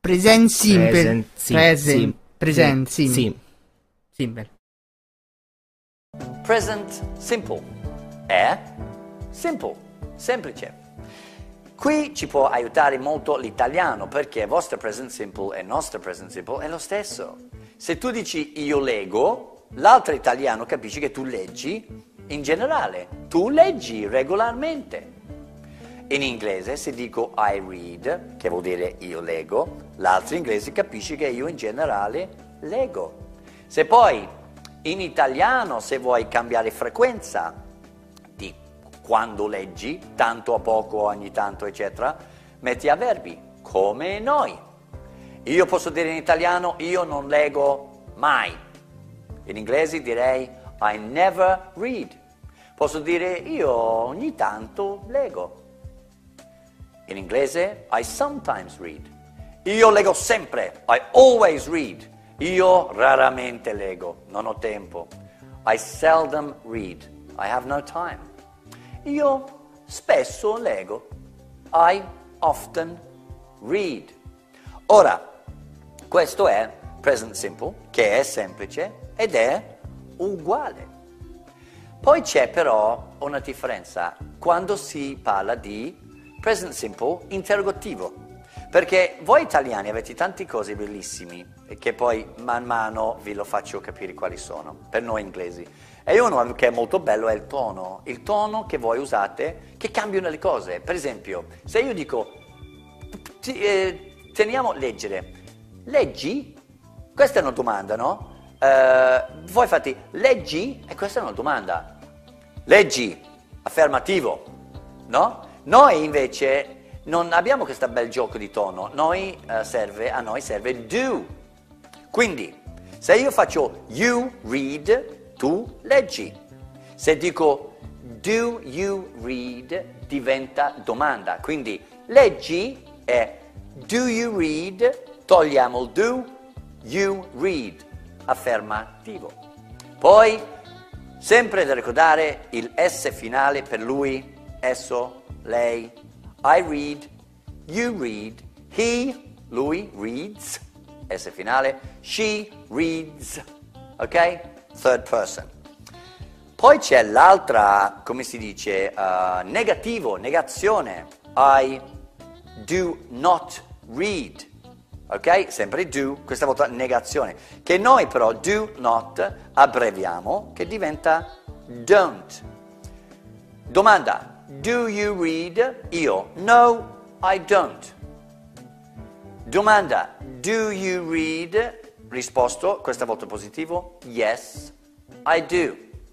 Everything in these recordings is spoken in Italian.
Present simple. Present simple. Present simple è simple, semplice. Qui ci può aiutare molto l'italiano, perché vostro present simple e nostro present simple è lo stesso. Se tu dici io leggo, l'altro italiano capisce che tu leggi in generale, tu leggi regolarmente. In inglese se dico I read, che vuol dire io leggo, l'altro inglese capisce che io in generale leggo. Se poi in italiano, se vuoi cambiare frequenza di quando leggi, tanto a poco, ogni tanto, eccetera, metti avverbi, come noi. Io posso dire in italiano, io non leggo mai. In inglese direi, I never read. Posso dire, io ogni tanto leggo. In inglese, I sometimes read. Io leggo sempre, I always read. Io raramente leggo, non ho tempo. I seldom read, I have no time. Io spesso leggo, I often read. Ora, questo è present simple, che è semplice ed è uguale. Poi c'è però una differenza quando si parla di present simple interrogativo. Perché voi italiani avete tante cose bellissime che poi man mano vi lo faccio capire quali sono, per noi inglesi. E uno che è molto bello è il tono che voi usate, che cambiano le cose. Per esempio, se io dico, teniamo leggere, leggi? Questa è una domanda, no? Voi fate, leggi? E questa è una domanda. Leggi, affermativo, no? Noi invece non abbiamo questo bel gioco di tono, a noi serve do. Quindi, se io faccio you read, tu leggi. Se dico do you read, diventa domanda. Quindi, leggi è do you read, togliamo il do, you read, affermativo. Poi, sempre da ricordare il S finale per lui, esso, lei. I read, you read, he, lui, reads, S finale, she reads, ok? Third person. Poi c'è l'altra, come si dice, negativo, negazione, I do not read, ok? Sempre do, questa volta negazione, che noi però do not abbreviamo, che diventa don't. Domanda. Do you read? Io. No, I don't. Domanda. Do you read? Risposto, questa volta positivo. Yes, I do.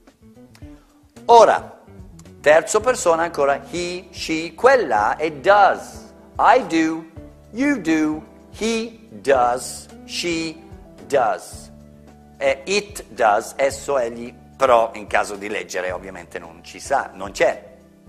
Ora, terza persona ancora. He, she, quella è does. I do, you do, he does, she does. E it does, esso, egli, però in caso di leggere ovviamente non ci sa, non c'è.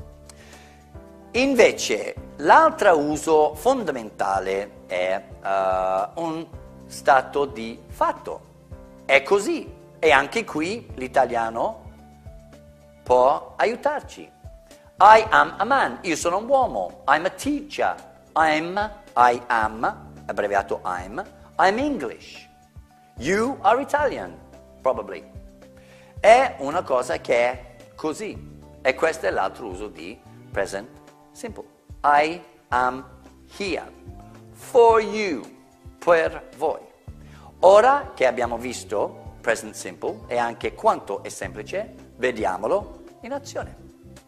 Invece, l'altro uso fondamentale è un stato di fatto. È così. E anche qui l'italiano può aiutarci. I am a man. Io sono un uomo. I'm a teacher. I am, abbreviato I'm English. You are Italian, probably. È una cosa che è così. E questo è l'altro uso di present simple. I am here. For you. Per voi. Ora che abbiamo visto present simple e anche quanto è semplice, vediamolo in azione.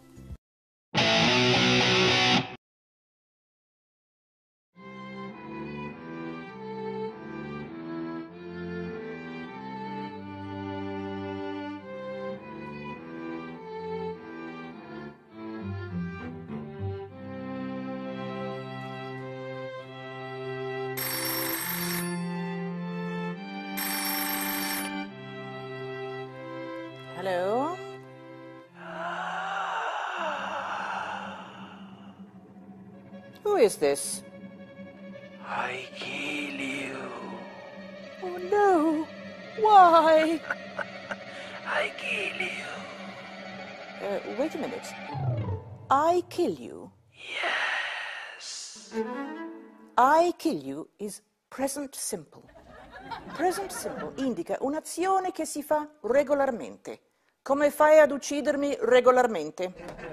Hello? Who is this? I kill you. Oh no! Why? I kill you. Wait a minute. I kill you. Yes. I kill you is Present simple. Present simple indica un'azione che si fa regolarmente. Come fai ad uccidermi regolarmente?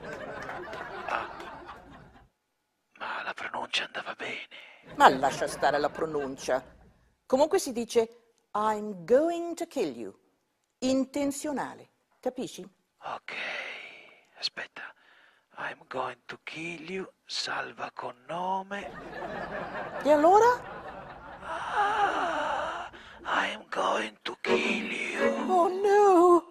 Ma la pronuncia andava bene. Ma lascia stare la pronuncia. Comunque si dice I'm going to kill you. Intenzionale. Capisci? Ok, aspetta. I'm going to kill you, salva con nome. E allora? I'm going to kill you Oh no!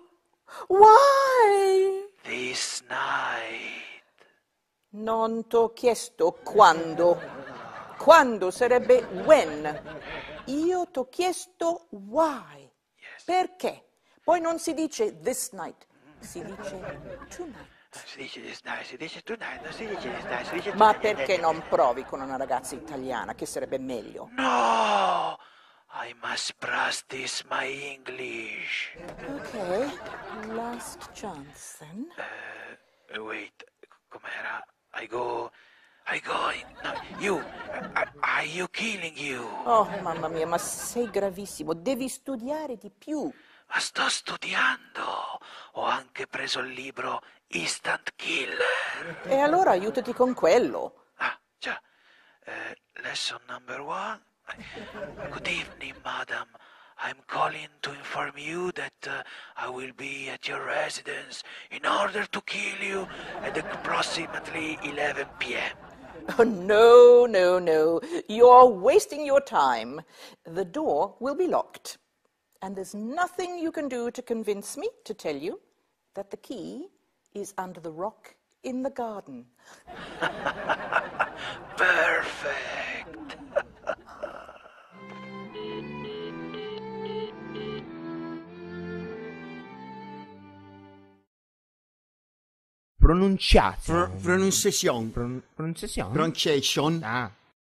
Why? this night. Non t'ho chiesto quando. Quando sarebbe when. Io t'ho chiesto why. Yes. Perché? Poi non si dice this night, si dice tonight. Si dice this night, si dice tonight, non si dice this night, si dice Ma tonight. perché non provi con una ragazza italiana, che sarebbe meglio? No! I must practice my English. Ok, last chance then. Wait, com'era? No, are you killing you? Oh, mamma mia, ma sei gravissimo, devi studiare di più. Ma sto studiando. Ho anche preso il libro Instant Killer. E allora aiutati con quello. Ah, già. Lesson number 1. Good evening, madam. I'm calling to inform you that I will be at your residence in order to kill you at approximately 11 p.m. Oh, no, no, no. You're wasting your time. The door will be locked. And there's nothing you can do to convince me to tell you that the key is under the rock in the garden. Perfect. Pronunciazione. Pronunciation. Pronunciazione. Pronunciation. Ah.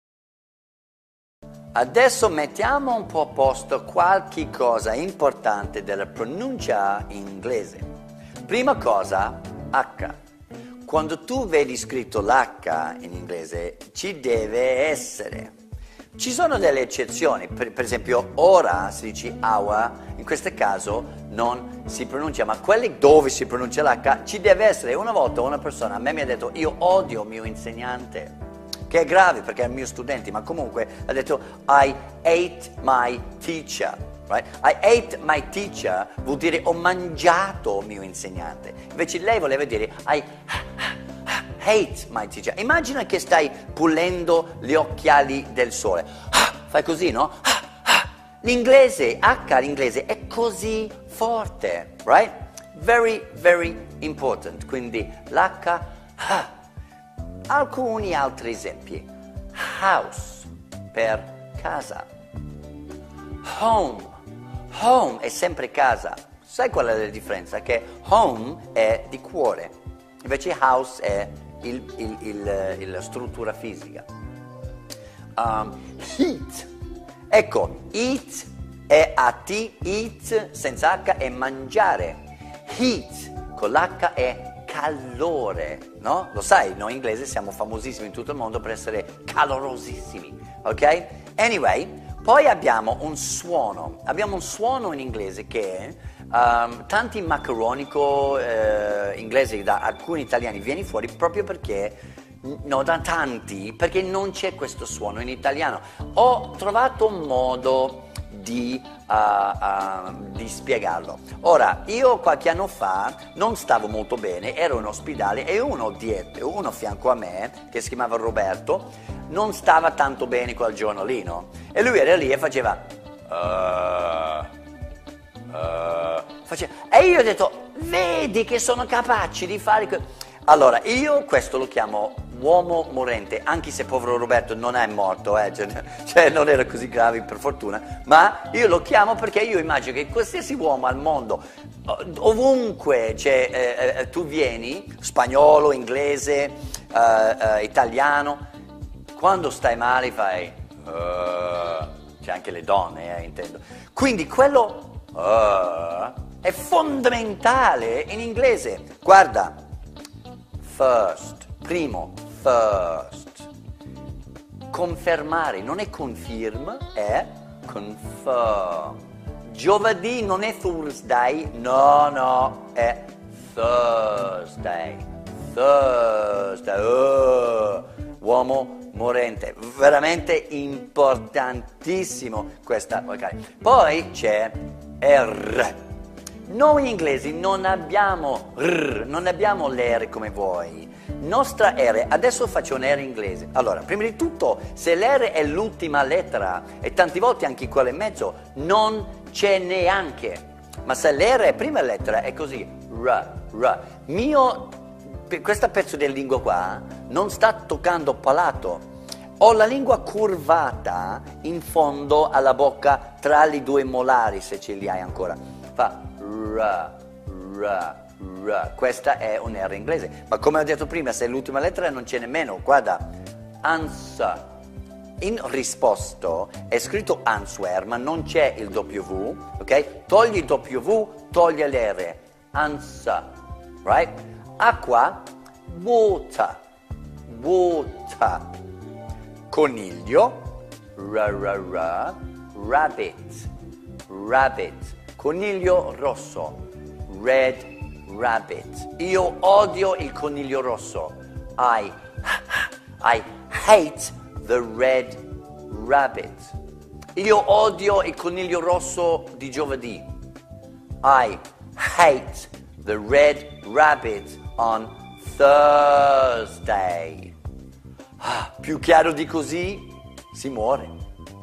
Adesso mettiamo un po' a posto qualche cosa importante della pronuncia in inglese. Prima cosa, H. Quando tu vedi scritto l'H in inglese, ci deve essere. Ci sono delle eccezioni, per esempio ora si dice hour, in questo caso non si pronuncia, ma quelli dove si pronuncia l'H ci deve essere. Una volta una persona a me mi ha detto io odio il mio insegnante, che è grave perché è il mio studente, ma comunque ha detto I hate my teacher, right? I hate my teacher vuol dire ho mangiato il mio insegnante, invece lei voleva dire I hate my teacher. Immagina che stai pulendo gli occhiali del sole, fai così, no? L'inglese, H l'inglese è così forte, right? Very, very important, quindi l'H. Alcuni altri esempi. House, per casa. Home. Home è sempre casa. Sai qual è la differenza? Che home è di cuore, invece house è la struttura fisica. Heat. Ecco, eat è A-T, eat senza H è mangiare. Heat con l'H è calore, no? Lo sai, noi inglesi siamo famosissimi in tutto il mondo per essere calorosissimi, ok? Anyway, poi abbiamo un suono in inglese che tanti maccheronico inglesi da alcuni italiani viene fuori proprio perché, no, da tanti, perché non c'è questo suono in italiano. Ho trovato un modo di spiegarlo. Ora, io qualche anno fa non stavo molto bene, ero in ospedale e uno a fianco a me, che si chiamava Roberto, non stava tanto bene quel giorno lì, no? E lui era lì e faceva e io ho detto, vedi che sono capaci di fare allora, io questo lo chiamo uomo morente, anche se povero Roberto non è morto, cioè non era così grave per fortuna, ma io lo chiamo perché io immagino che qualsiasi uomo al mondo, ovunque tu vieni, spagnolo, inglese, italiano, quando stai male fai, c'è anche le donne, intendo. Quindi quello è fondamentale in inglese. Guarda, first, primo, first. confermare, non è confirm, è confirm. Giovedì non è Thursday, no, è Thursday. Uomo morente, veramente importantissimo questa, ok. Poi c'è R. Noi inglesi non abbiamo R, non abbiamo l'R come voi. Nostra R, adesso faccio un R inglese. Allora, prima di tutto, se l'R è l'ultima lettera, e tante volte anche quella in mezzo, non c'è neanche. Ma se l'R è prima lettera, è così, R. Questo pezzo di lingua qua non sta toccando palato. Ho la lingua curvata in fondo alla bocca tra i due molari, se ce li hai ancora. Fa R. Questa è un R inglese. Ma come ho detto prima, se è l'ultima lettera non c'è nemmeno. Guarda, answer. In risposto è scritto answer, ma non c'è il W, ok? Togli il W, togli l'R. Answer, right? Acqua, water. Coniglio, rabbit. Coniglio rosso, red rabbit. Io odio il coniglio rosso. I hate the red rabbit. Io odio il coniglio rosso di giovedì. I hate the red rabbit on Thursday. Più chiaro di così si muore.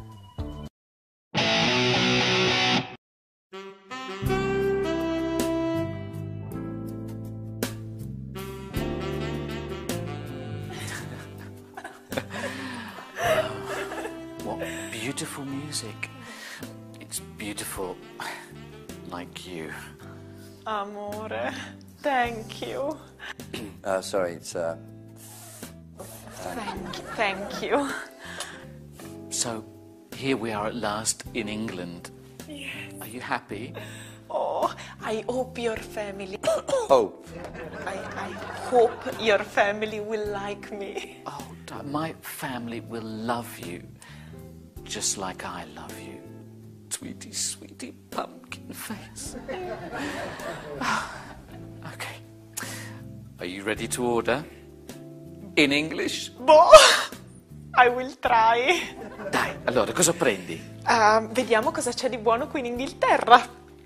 What beautiful music. It's beautiful like you. Amore, thank you. Sorry, it's Thank you. So, here we are at last in England. Yes. Are you happy? Oh, I hope your family. hope. I hope your family will like me. Oh, my family will love you, just like I love you. Sweetie, sweetie pumpkin face. Okay. Are you ready to order? In English? Boh, I will try. Dai, allora, cosa prendi? Vediamo cosa c'è di buono qui in Inghilterra.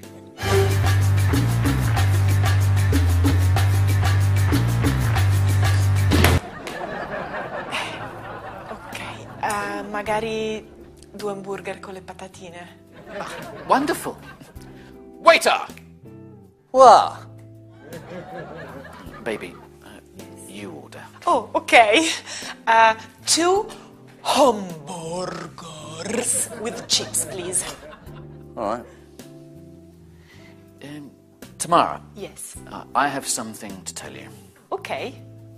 Ok, magari 2 hamburger con le patatine. Wonderful. Waiter! Wow. Baby, you order. Oh, ok. 2 hamburgers with chips, please. All right. Tamara, Yes. I have something to tell you. Ok.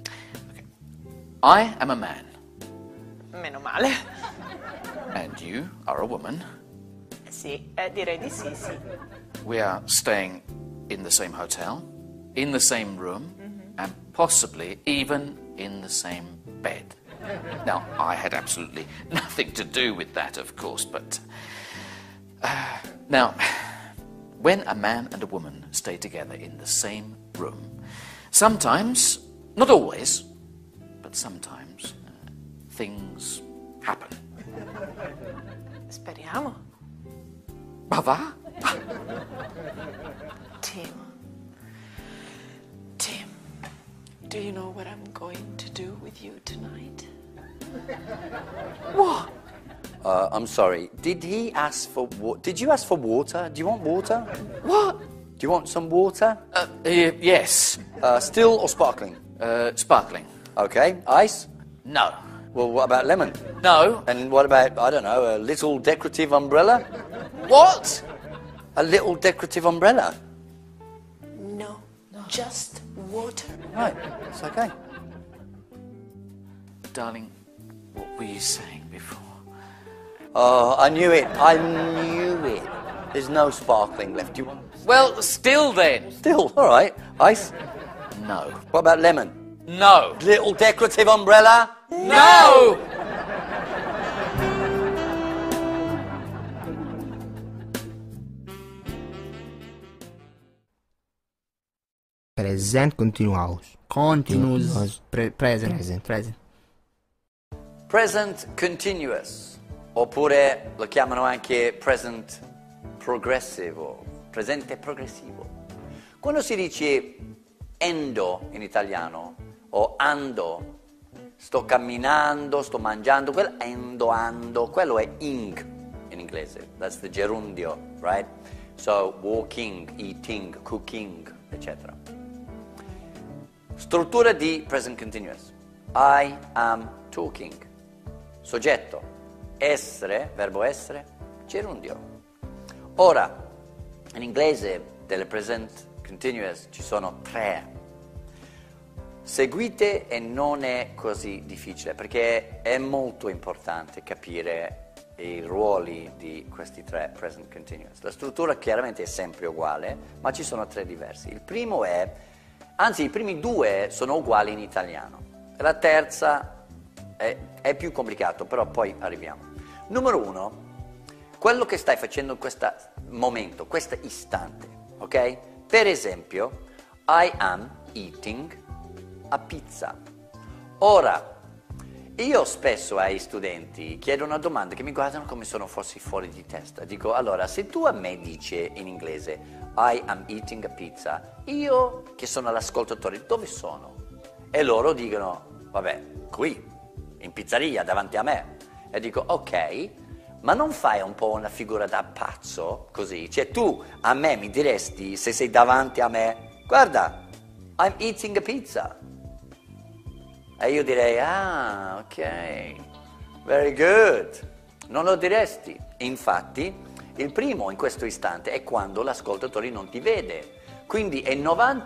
I am a man, Meno male. and you are a woman. Sì, direi di sì, sì. We are staying in the same hotel, in the same room, and possibly even in the same bed. Now, I had absolutely nothing to do with that, of course, but... now, when a man and a woman stay together in the same room, sometimes, not always, but sometimes, things happen. Speriamo. Ma va? Tim, do you know what I'm going to do with you tonight? What? I'm sorry. Did he ask for Did you ask for water? Do you want water? What? Do you want some water? Yes. Still or sparkling? Sparkling. Okay. Ice? No. Well, what about lemon? No. And what about, I don't know, a little decorative umbrella? What? A little decorative umbrella? No, just water. Right. It's okay. Darling, what were you saying before? Oh, I knew it. There's no sparkling left. Do you want? Well, still then. Still, all right. Ice? No. What about lemon? No. Little decorative umbrella? No! Present continuous. Continuous. Present. Present continuous, oppure lo chiamano anche present progressivo, presente progressivo. Quando si dice endo in italiano o ando, sto camminando, sto mangiando, ando, quello è ing in inglese. That's the gerundio, right? So walking, eating, cooking, eccetera. Struttura di present continuous. I am talking. Soggetto, essere, verbo essere, gerundio. Ora, in inglese delle present continuous ci sono 3. Seguite e non è così difficile, perché è molto importante capire i ruoli di questi 3 present continuous. La struttura chiaramente è sempre uguale, ma ci sono 3 diversi. Il primo i primi 2 sono uguali in italiano. La terza è più complicato, però poi arriviamo. Numero 1, quello che stai facendo in questo momento, questo istante, ok? Per esempio, I am eating a pizza. Ora, io spesso ai studenti chiedo una domanda che mi guardano come se fossi fuori di testa. Dico, allora, se tu a me dici in inglese I am eating a pizza, io che sono l'ascoltatore, dove sono? E loro dicono, vabbè, qui, in pizzeria, davanti a me. E dico, ok, ma non fai un po' una figura da pazzo, così? Cioè tu a me mi diresti, se sei davanti a me, guarda, I'm eating a pizza. E io direi, ah, ok, very good. Non lo diresti. Infatti, il primo in questo istante è quando l'ascoltatore non ti vede. Quindi il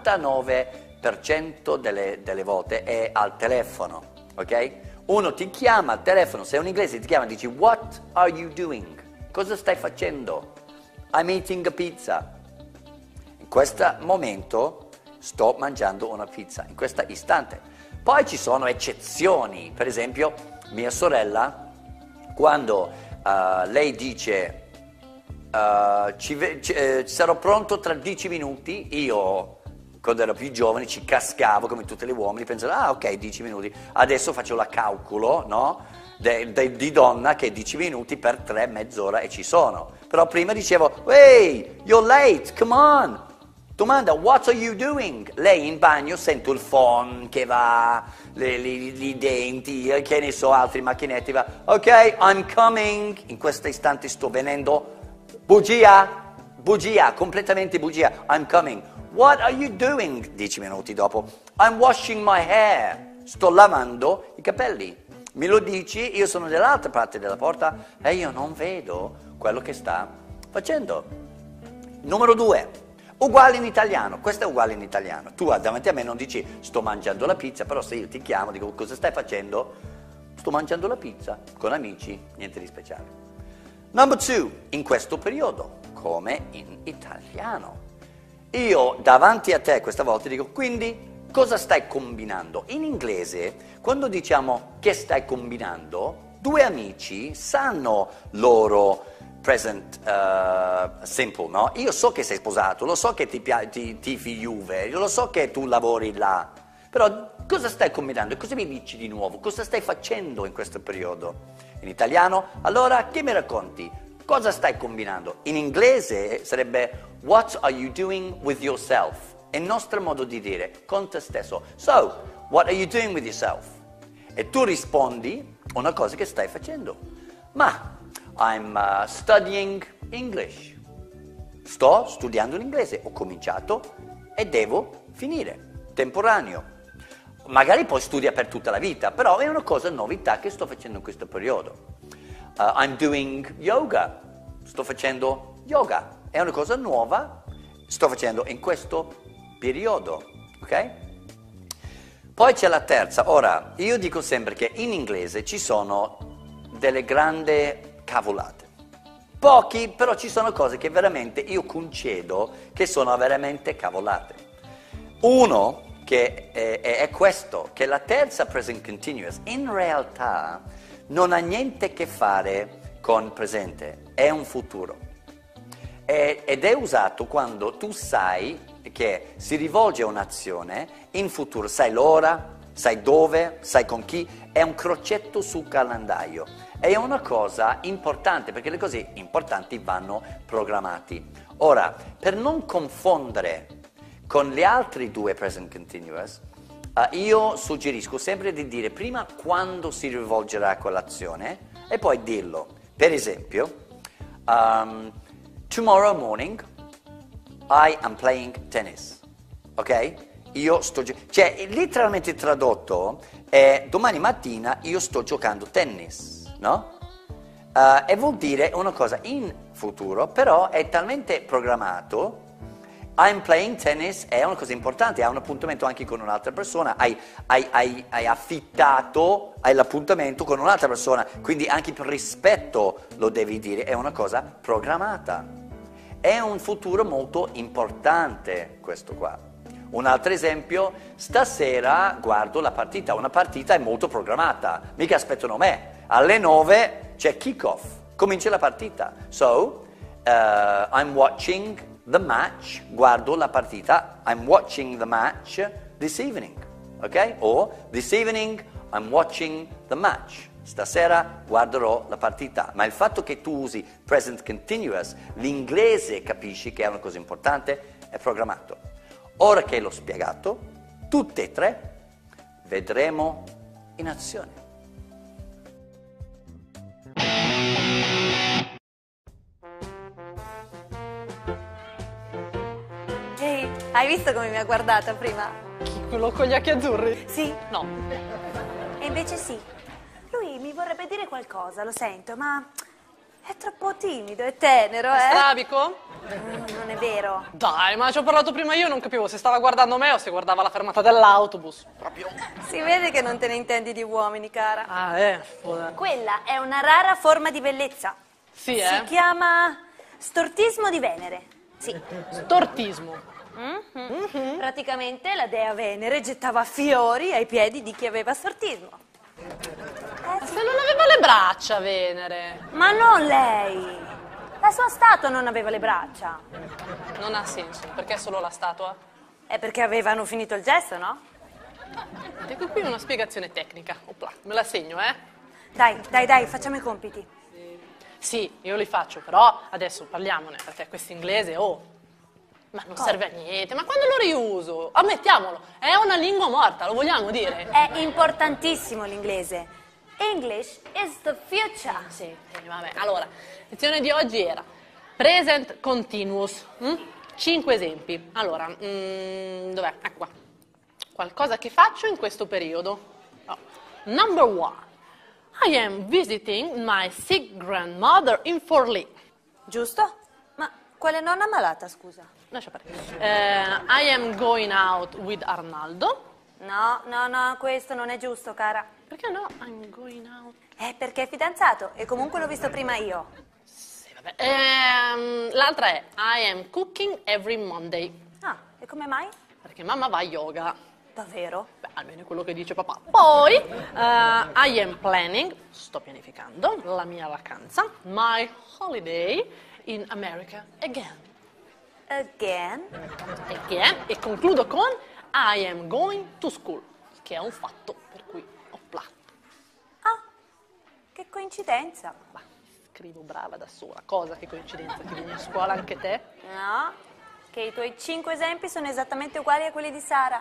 99% delle volte è al telefono, ok? Uno ti chiama al telefono, se è un inglese ti chiama e dici what are you doing? Cosa stai facendo? I'm eating a pizza. In questo momento sto mangiando una pizza, in questo istante. Poi ci sono eccezioni, per esempio mia sorella, quando lei dice sarò pronto tra 10 minuti, io quando ero più giovane ci cascavo come tutti gli uomini, pensavo, ah ok, 10 minuti, adesso faccio la calcolo, no? Di donna che 10 minuti per 3, mezz'ora e ci sono. Però prima dicevo, hey, you're late, come on! Domanda, what are you doing? Lei in bagno, sento il phone che va, i denti, che ne so, altri macchinetti, va, ok, I'm coming, in questo istante sto venendo, bugia, completamente bugia, I'm coming. What are you doing? 10 minuti dopo, I'm washing my hair, sto lavando i capelli. Me lo dici, io sono dall'altra parte della porta e io non vedo quello che sta facendo. Numero 2, uguale in italiano, questo è uguale in italiano. Tu davanti a me non dici sto mangiando la pizza, però se io ti chiamo, dico cosa stai facendo? Sto mangiando la pizza con amici, niente di speciale. Number 2, in questo periodo, come in italiano. Io davanti a te questa volta dico, quindi cosa stai combinando? In inglese, quando diciamo che stai combinando, 2 amici sanno loro present simple, no? Io so che sei sposato, lo so che ti tifi Juve, lo so che tu lavori là, però cosa stai combinando? Cosa mi dici di nuovo? Cosa stai facendo in questo periodo? In italiano, allora che mi racconti? Cosa stai combinando? In inglese sarebbe what are you doing with yourself? È il nostro modo di dire, con te stesso. So, what are you doing with yourself? E tu rispondi una cosa che stai facendo. Ma, I'm studying English. Sto studiando l'inglese, ho cominciato e devo finire, temporaneo. Magari poi studia per tutta la vita, però è una cosa novità che sto facendo in questo periodo. I'm doing yoga, sto facendo yoga, è una cosa nuova, sto facendo in questo periodo, ok? Poi c'è la terza. Ora, io dico sempre che in inglese ci sono delle grandi cavolate. Pochi, però ci sono cose che veramente io concedo che sono veramente cavolate. Uno che è questo, che la terza present continuous in realtà non ha niente a che fare con presente, è un futuro. Ed è usato quando tu sai che si rivolge a un'azione, in futuro sai l'ora, sai dove, sai con chi, è un crocetto sul calendario. È una cosa importante, perché le cose importanti vanno programmati. Ora, per non confondere con gli altri due present continuous, io suggerisco sempre di dire prima quando si rivolgerà a quell'azione e poi dirlo. Per esempio, tomorrow morning I am playing tennis. Ok? Io sto cioè, letteralmente tradotto è domani mattina io sto giocando tennis, no? E vuol dire una cosa in futuro, però è talmente programmato. I'm playing tennis è una cosa importante, hai un appuntamento anche con un'altra persona, hai affittato, hai l'appuntamento con un'altra persona, quindi anche per rispetto lo devi dire, è una cosa programmata. È un futuro molto importante questo qua. Un altro esempio, stasera guardo la partita, una partita è molto programmata, mica aspettano me, alle 9 c'è kick-off, comincia la partita. So, I'm watching the match, guardo la partita, I'm watching the match this evening, ok? O this evening I'm watching the match. Stasera guarderò la partita. Ma il fatto che tu usi present continuous, l'inglese capisci che è una cosa importante, è programmato. Ora che l'ho spiegato, tutte e tre vedremo in azione. Ehi, hai visto come mi ha guardata prima? Chi, quello con gli occhi azzurri? Sì. No. E invece sì. Lui mi vorrebbe dire qualcosa, lo sento, ma è troppo timido e tenero, Strabico? Non è vero. Dai, ma ci ho parlato prima io, non capivo se stava guardando me o se guardava la fermata dell'autobus. Proprio. Si vede che non te ne intendi di uomini, cara. Foda. Quella è una rara forma di bellezza. Sì, Si chiama stortismo di Venere. Sì. Stortismo. Praticamente la dea Venere gettava fiori ai piedi di chi aveva stortismo. Se non aveva le braccia, Venere. Ma non lei. La sua statua non aveva le braccia. Non ha senso, perché è solo la statua? È perché avevano finito il gesto, no? Ecco qui una spiegazione tecnica. Opla, me la segno, Dai, facciamo i compiti. Sì, io li faccio, però adesso parliamone, perché questo inglese, ma non serve a niente. Ma quando lo riuso? Ammettiamolo, è una lingua morta, lo vogliamo dire? È importantissimo l'inglese. English is the future. Sì, vabbè. Allora, lezione di oggi era present continuous. 5 esempi. Allora, dov'è? Ecco qua. Qualcosa che faccio in questo periodo. Number 1. I am visiting my sick grandmother in Forlì. Giusto? Ma quale nonna malata, scusa? Lascia perdere. I am going out with Arnaldo. No, questo non è giusto, cara. Perché no? I'm going out. Perché è fidanzato e comunque l'ho visto prima io. Sì, vabbè. L'altra è I am cooking every Monday. Ah, e come mai? Perché mamma va a yoga. Davvero? Beh, almeno è quello che dice papà. Poi, I am planning, sto pianificando, la mia vacanza, my holiday in America again. Again? E concludo con I am going to school, che è un fatto per cui ho platto. Ah, che coincidenza. Ma scrivo brava da sola. Cosa, che coincidenza, che vieni a scuola anche te? No, che i tuoi 5 esempi sono esattamente uguali a quelli di Sara.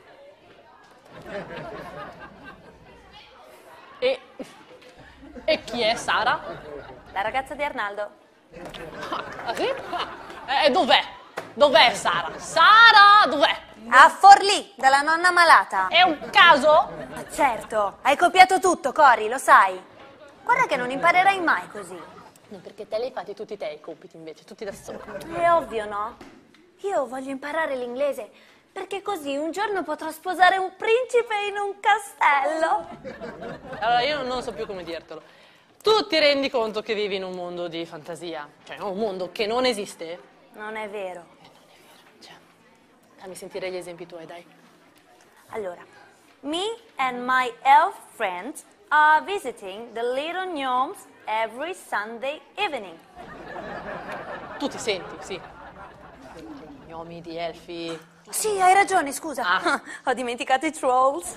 E chi è Sara? La ragazza di Arnaldo. Ah, sì? E dov'è? Dov'è Sara? Sara, dov'è? A Forlì, dalla nonna malata. È un caso? Ma certo, hai copiato tutto, Cori, lo sai. Guarda che non imparerai mai così. No, perché te li hai fatti tutti te i compiti invece, tutti da solo. È ovvio, no? Io voglio imparare l'inglese, perché così un giorno potrò sposare un principe in un castello. Allora, io non so più come dirtelo. Tu ti rendi conto che vivi in un mondo di fantasia? Cioè, un mondo che non esiste? Non è vero. Non è vero. Cioè, fammi sentire gli esempi tuoi, dai. Allora, me and my elf friends are visiting the little gnomes every Sunday evening. Tu ti senti, sì. miti, elfi. Sì, hai ragione, scusa. Ho dimenticato i trolls.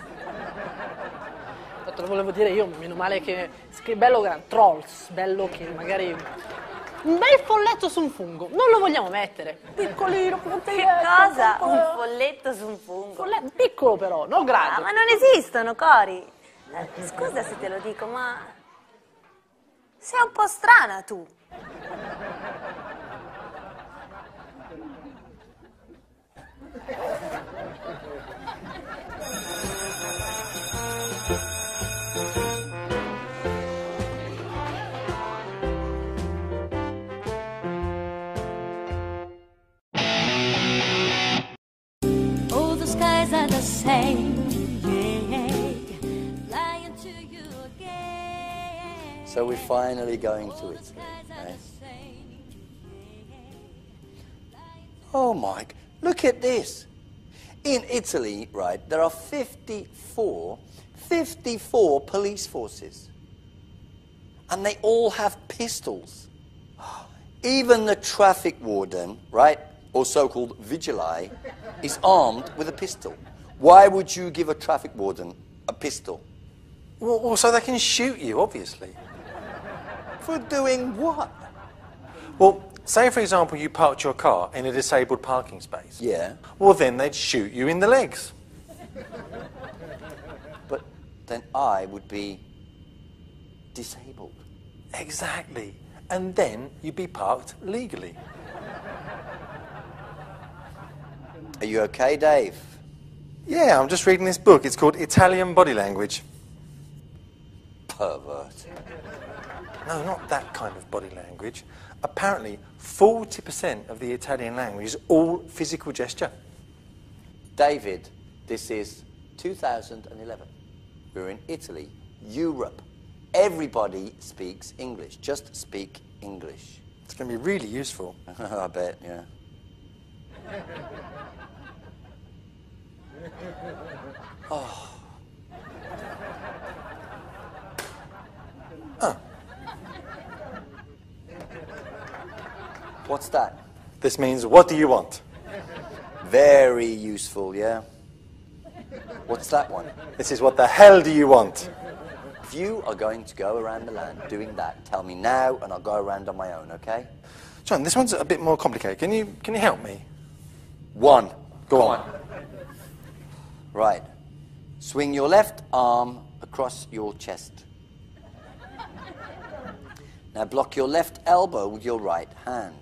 Te lo volevo dire io, meno male che bello grande, trolls, bello che magari un bel folletto su un fungo, non lo vogliamo mettere, piccolino, Che cosa? Un folletto su un fungo. piccolo però, non grande. Ma non esistono, Cori. Scusa se te lo dico, ma sei un po' strana tu. Oh, the skies are the same, yeah, flying to you again. So we're finally going to Italy, right? Oh, Mike, look at this. In Italy, right, there are 54 police forces. And they all have pistols. Even the traffic warden, right, or so-called vigili, is armed with a pistol. Why would you give a traffic warden a pistol? Well, so they can shoot you, obviously. For doing what? Well, say, for example, you parked your car in a disabled parking space. Yeah. Well, then they'd shoot you in the legs. But then I would be disabled. Exactly. And then you'd be parked legally. Are you okay, Dave? Yeah, I'm just reading this book. It's called Italian Body Language. Pervert. No, not that kind of body language. Apparently, 40% of the Italian language is all physical gesture. David, this is 2011. We're in Italy, Europe. Everybody speaks English. Just speak English. It's going to be really useful. I bet, yeah. Oh. Oh. What's that? This means, what do you want? Very useful, yeah. What's that one? This is, what the hell do you want? If you are going to go around the land doing that, tell me now and I'll go around on my own, okay? John, this one's a bit more complicated. Can you help me? One. Go on. Right. Swing your left arm across your chest. Now block your left elbow with your right hand.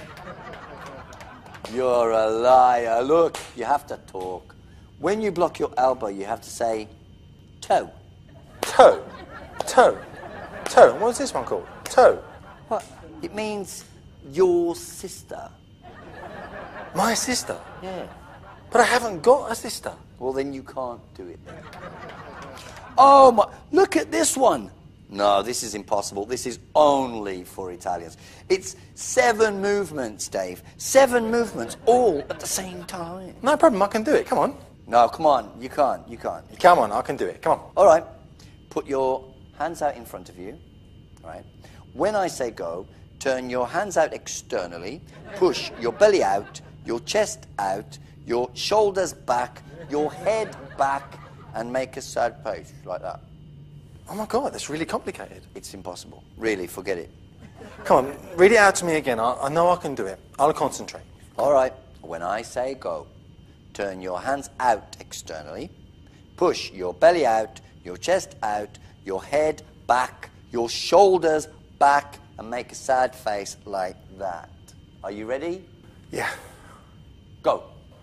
You're a liar. Look, you have to talk. When you block your elbow, you have to say toe. Toe. Toe. Toe. What's this one called? Toe. What? It means your sister. My sister? Yeah. But I haven't got a sister. Well, then you can't do it then. Oh, my. Look at this one. No, this is impossible. This is only for Italians. It's 7 movements, Dave. 7 movements, all at the same time. No problem, I can do it. Come on. No, come on. You can't. You can't. Come on, I can do it. Come on. All right. Put your hands out in front of you. All right. When I say go, turn your hands out externally. Push your belly out, your chest out, your shoulders back, your head back, and make a sad face like that. Oh my God, that's really complicated. It's impossible. Really, forget it. Come on, read it out to me again. I know I can do it. I'll concentrate. All right. When I say go, turn your hands out externally. Push your belly out, your chest out, your head back, your shoulders back, and make a sad face like that. Are you ready? Yeah. Go.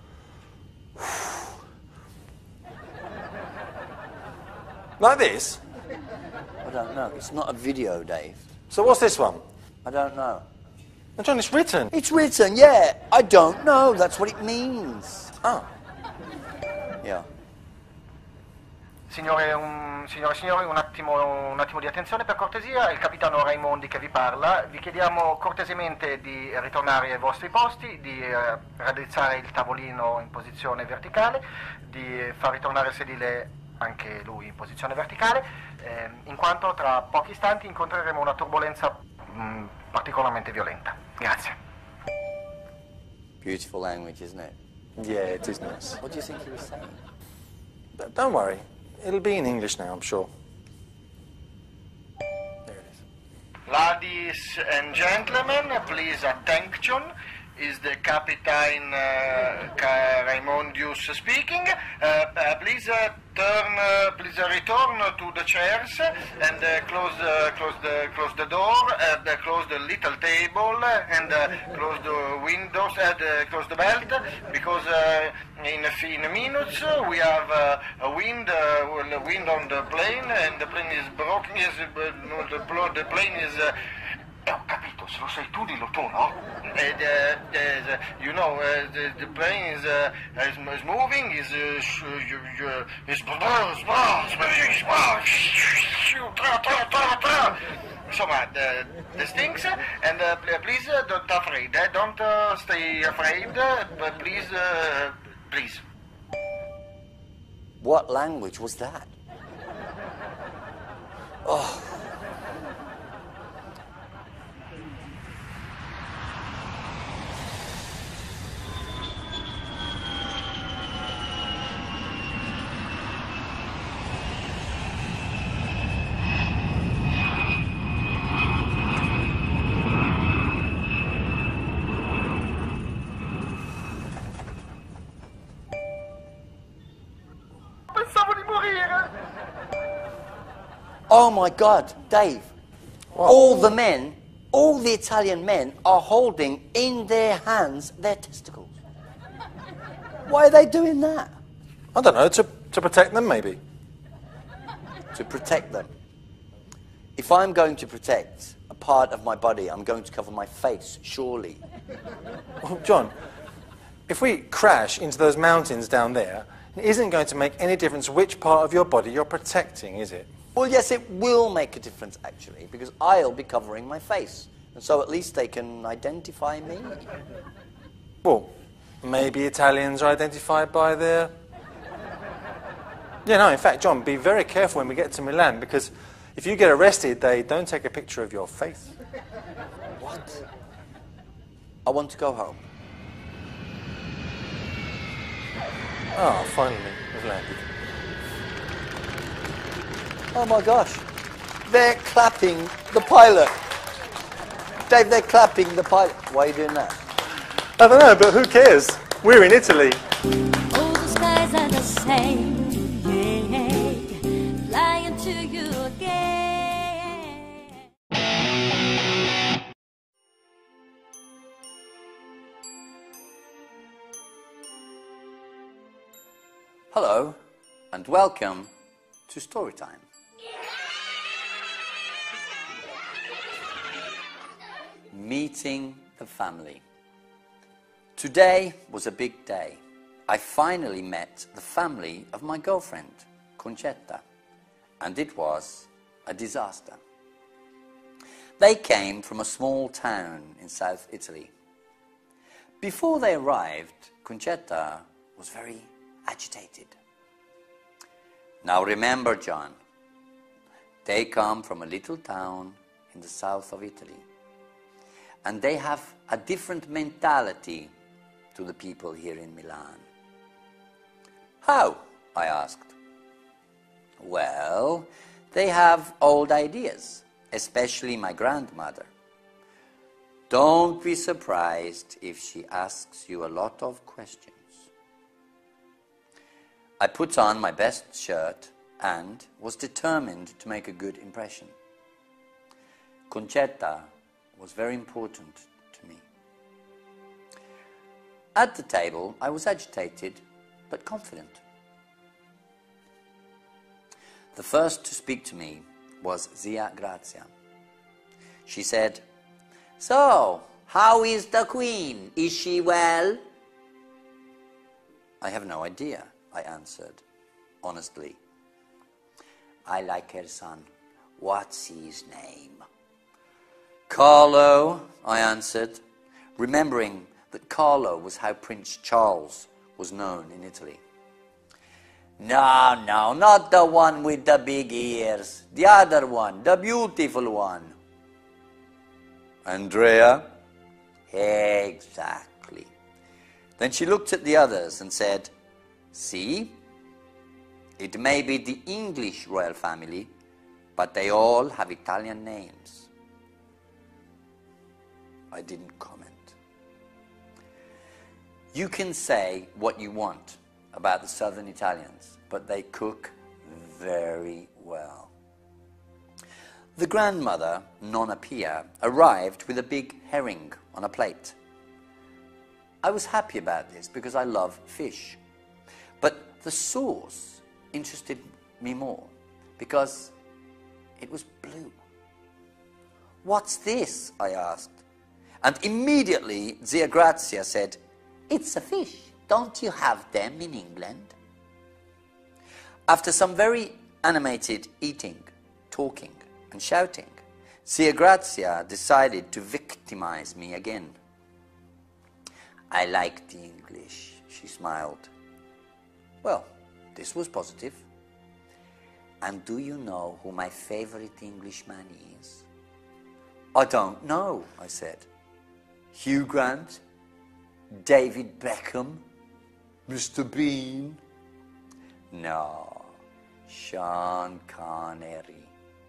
Like this? I don't know. It's not a video, Dave. So what's this one? I don't know. No, John, it's written. It's written, yeah. I don't know. That's what it means. Oh. Yeah. Signore e signori, un attimo di attenzione per cortesia, è il capitano Raimondi che vi parla. Vi chiediamo cortesemente di ritornare ai vostri posti, di raddrizzare il tavolino in posizione verticale, di far ritornare il sedile anche lui in posizione verticale, in quanto tra pochi istanti incontreremo una turbolenza particolarmente violenta. Grazie. Beautiful language, isn't it? Yeah, it is nice. What do you think he was saying? But don't worry, it'll be in English now, I'm sure. There it is. Ladies and gentlemen, please attention. Is the Captain Raimondius speaking? Please please return to the chairs and close the door, close the little table, and close the windows, close the belt, because in minutes we have a wind on the plane, and the plane is broken. The plane is. Ho capito, se lo sai tu dillo tu, no? You know, the plane is moving, insomma, the things, and please don't afraid, don't stay afraid, but please, please. What language was that? Oh. Oh my God, Dave. What? All the Italian men are holding in their hands their testicles. Why are they doing that? I don't know, to protect them maybe. To protect them. If I'm going to protect a part of my body, I'm going to cover my face, surely. Well, John, if we crash into those mountains down there, it isn't going to make any difference which part of your body you're protecting, is it? Well, yes, it will make a difference, actually, because I'll be covering my face. And so at least they can identify me. Well, maybe Italians are identified by their... Yeah, no, in fact, John, be very careful when we get to Milan, because if you get arrested, they don't take a picture of your face. What? I want to go home. Oh, finally, we've landed. Oh my gosh, they're clapping the pilot. Dave, they're clapping the pilot. Why are you doing that? I don't know, but who cares? We're in Italy. All the skies are the same, yeah, flying to you again. Hello, and welcome to Storytime. Meeting the family. Today was a big day. I finally met the family of my girlfriend, Concetta, and it was a disaster. They came from a small town in South Italy. Before they arrived, Concetta was very agitated. Now remember, John, they come from a little town in the south of Italy. And they have a different mentality to the people here in Milan. How? I asked. Well, they have old ideas, especially my grandmother. Don't be surprised if she asks you a lot of questions. I put on my best shirt and was determined to make a good impression. Concetta was very important to me. At the table, I was agitated but confident. The first to speak to me was Zia Grazia. She said, "So, how is the Queen? Is she well?" "I have no idea," I answered, honestly. "I like her son. What's his name?" "Carlo," I answered, remembering that Carlo was how Prince Charles was known in Italy. "No, no, not the one with the big ears. The other one, the beautiful one." "Andrea?" "Exactly. Then she looked at the others and said, "See, it may be the English royal family, but they all have Italian names." I didn't comment. You can say what you want about the southern Italians, but they cook very well. The grandmother, Nonna Pia, arrived with a big herring on a plate. I was happy about this because I love fish. But the sauce interested me more because it was blue. "What's this?" I asked. And immediately Zia Grazia said, "It's a fish. Don't you have them in England?" After some very animated eating, talking, and shouting, Zia Grazia decided to victimize me again. "I like the English," she smiled. Well, this was positive. "And do you know who my favorite Englishman is?" "I don't know," I said. "Hugh Grant? David Beckham? Mr. Bean?" "No, Sean Connery."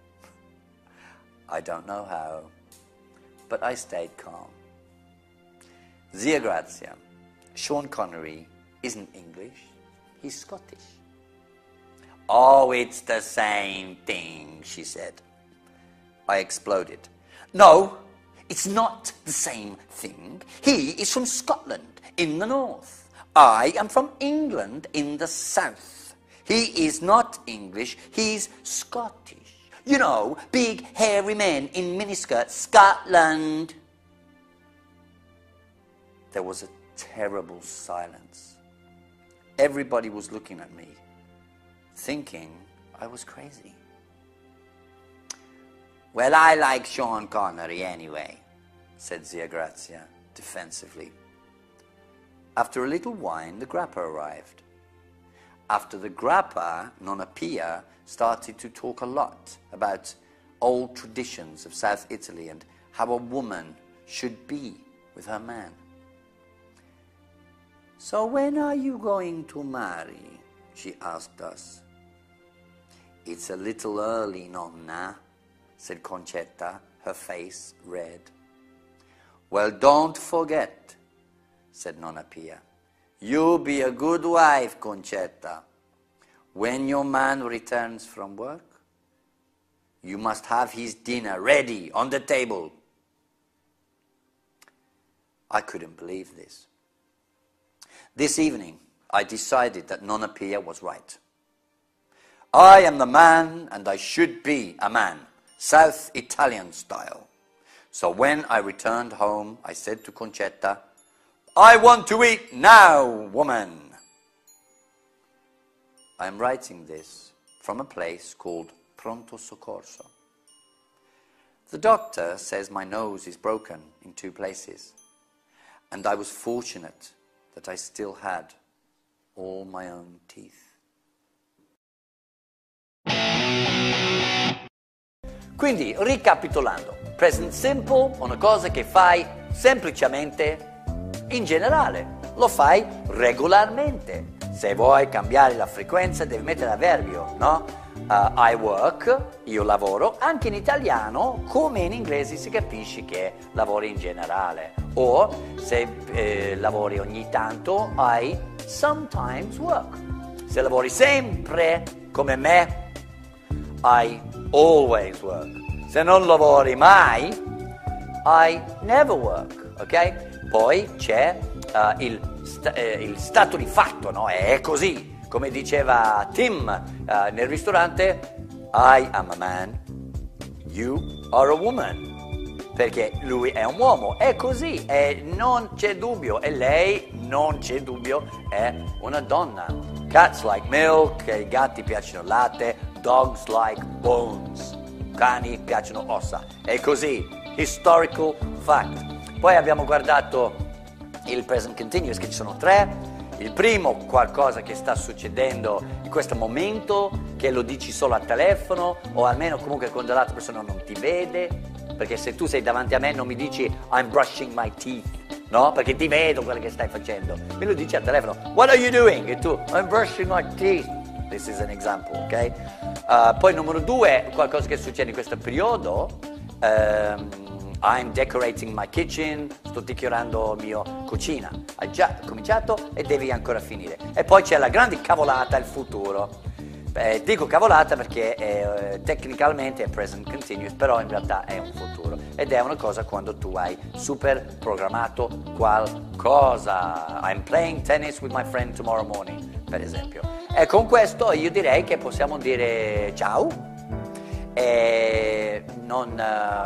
I don't know how, but I stayed calm. "Zia Grazia, Sean Connery isn't English, he's Scottish." "Oh, it's the same thing," she said. I exploded. "No, it's not the same thing. He is from Scotland in the north. I am from England in the south. He is not English, he's Scottish. You know, big hairy men in miniskirts, Scotland." There was a terrible silence. Everybody was looking at me, thinking I was crazy. "Well, I like Sean Connery anyway," said Zia Grazia defensively. After a little wine, the grappa arrived. After the grappa, Nonna Pia started to talk a lot about old traditions of South Italy and how a woman should be with her man. "So when are you going to marry?" she asked us. "It's a little early, Nonna," said Concetta, her face red. "Well, don't forget," said Nonna Pia. "You be a good wife, Concetta. When your man returns from work, you must have his dinner ready on the table." I couldn't believe this. This evening, I decided that Nonna Pia was right. I am the man, and I should be a man, South Italian style. So when I returned home, I said to Concetta, "I want to eat now, woman." I am writing this from a place called Pronto Soccorso. The doctor says my nose is broken in 2 places, and I was fortunate that I still had all my own teeth. Quindi, ricapitolando, present simple, una cosa che fai semplicemente in generale, lo fai regolarmente. Se vuoi cambiare la frequenza devi mettere l'avverbio, no? I work, io lavoro, anche in italiano, come in inglese si capisce che lavori in generale. O se lavori ogni tanto, I sometimes work. Se lavori sempre, come me, I always work. Se non lavori mai, I never work, ok? Poi c'è il stato di fatto, no? È così. Come diceva Tim nel ristorante, I am a man, you are a woman. Perché lui è un uomo, è così, e non c'è dubbio. E lei, non c'è dubbio, è una donna. Cats like milk, ai gatti piacciono latte, dogs like bones, cani piacciono ossa. È così, historical fact. Poi abbiamo guardato il present continuous, che ci sono 3. Il primo, qualcosa che sta succedendo in questo momento, che lo dici solo al telefono, o almeno comunque quando l'altra persona non ti vede, perché se tu sei davanti a me non mi dici I'm brushing my teeth, no? Perché ti vedo quello che stai facendo. Me lo dici al telefono, what are you doing? E tu, I'm brushing my teeth. This is an example, ok? Poi numero 2, qualcosa che succede in questo periodo, I'm decorating my kitchen, sto decorando la mia cucina. Hai già cominciato e devi ancora finire. E poi c'è la grande cavolata, il futuro. Dico cavolata perché tecnicamente è present continuous, però in realtà è un futuro. Ed è una cosa quando tu hai super programmato qualcosa. I'm playing tennis with my friend tomorrow morning, per esempio. E con questo io direi che possiamo dire ciao. E non...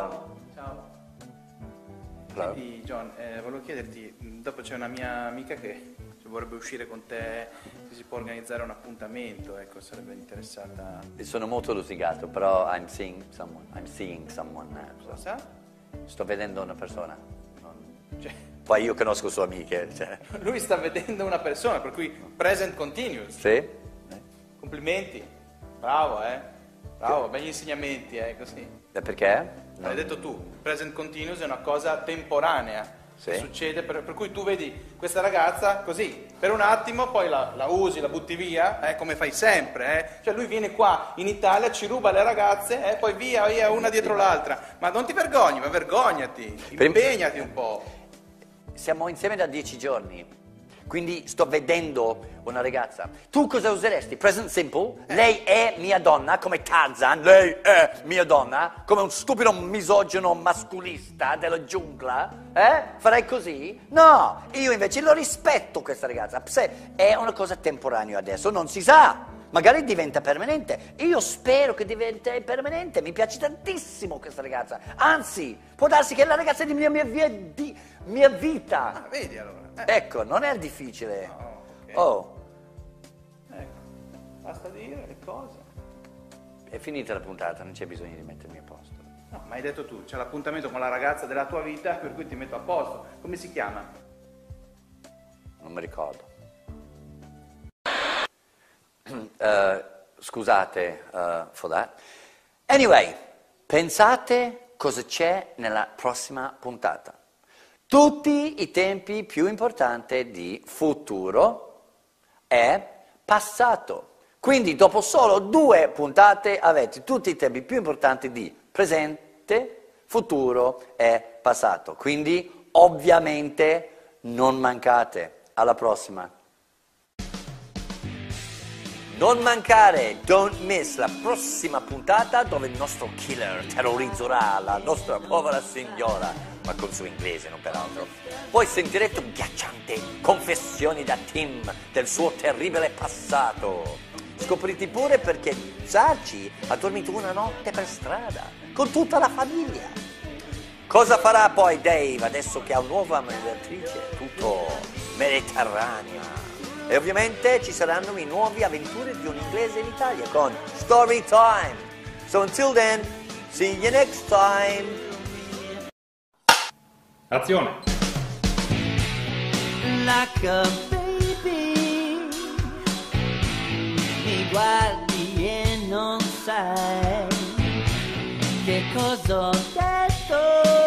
Senti, John, volevo chiederti, dopo c'è una mia amica che vorrebbe uscire con te, se si può organizzare un appuntamento, ecco, sarebbe interessata. Sono molto lusigato, però I'm seeing someone. Cosa? Sto vedendo una persona. Poi io conosco sue amiche. Cioè. Lui sta vedendo una persona, per cui present continuous. Sì. Complimenti. Bravo, Bravo, begli insegnamenti, così. E perché? L'hai detto tu, present continuous è una cosa temporanea. Sì. Che succede, per cui tu vedi questa ragazza così, per un attimo, poi la usi, la butti via, come fai sempre. Cioè lui viene qua in Italia, ci ruba le ragazze, poi via, una dietro l'altra. Ma non ti vergogni, ma vergognati, impegnati un po'. Siamo insieme da 10 giorni, quindi sto vedendo una ragazza. Tu cosa useresti? Present simple? Lei è mia donna, come Tarzan, lei è mia donna, come un stupido misogino masculista della giungla? Farei così? No, io invece lo rispetto questa ragazza. Se è una cosa temporanea adesso, non si sa. Magari diventa permanente. Io spero che diventi permanente. Mi piace tantissimo questa ragazza. Anzi, può darsi che è la ragazza di mia vita. Ah, vedi allora. Ecco, non è difficile. No, okay. Oh. Ecco, basta dire le cose. È finita la puntata, non c'è bisogno di mettermi a posto. No, ma hai detto tu, c'è l'appuntamento con la ragazza della tua vita, per cui ti metto a posto. Come si chiama? Non mi ricordo. Scusate for that. Anyway, pensate cosa c'è nella prossima puntata. Tutti i tempi più importanti di futuro e passato. Quindi dopo solo 2 puntate avete tutti i tempi più importanti di presente, futuro e passato. Quindi ovviamente non mancate. Alla prossima. Non mancare, don't miss la prossima puntata dove il nostro killer terrorizzerà la nostra povera signora, ma con suo inglese, non peraltro. Poi sentirete un ghiacciante confessioni da Tim del suo terribile passato. Scoprite pure perché Sachi ha dormito una notte per strada con tutta la famiglia. Cosa farà poi Dave adesso che ha una nuova mediatrice, tutto mediterranea? E ovviamente ci saranno i nuovi avventure di un inglese in Italia con Story Time. So until then, see you next time. Azione. Like a baby, mi guardi e non sai che cosa ho detto.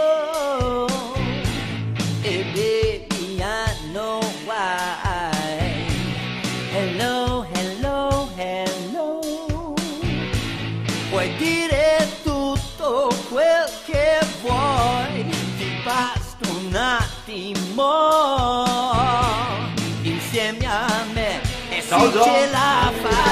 E baby, I know why. Hello, hello, hello. Puoi dire tutto quel che vuoi, ti basta un attimo insieme a me e se ce la fai.